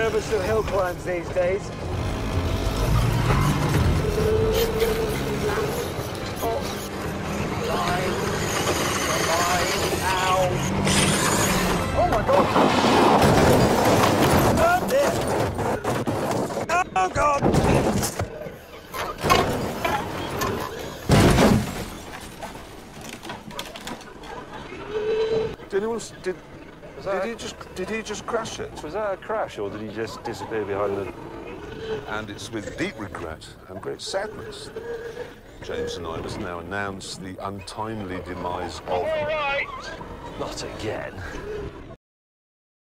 nervous of hill climbs these days. Oh. Line. Ow. Oh my God. Oh dear. Oh God. Did he just crash it? Was that a crash, or did he just disappear behind the... And it's with deep regret and great sadness that James and I must now announce the untimely demise of... All right! Not again.